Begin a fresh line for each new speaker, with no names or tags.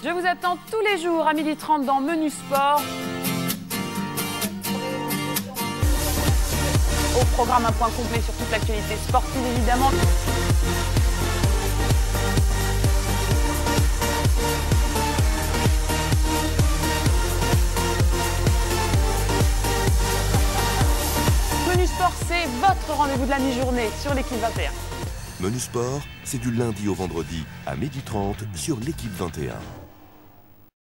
Je vous attends tous les jours à 12h30 dans Menu Sport. Au programme, un point complet sur toute l'actualité sportive, évidemment. Menu Sport, c'est votre rendez-vous de la mi-journée sur l'équipe 21.
Menu Sport, c'est du lundi au vendredi à 12h30 sur l'équipe 21.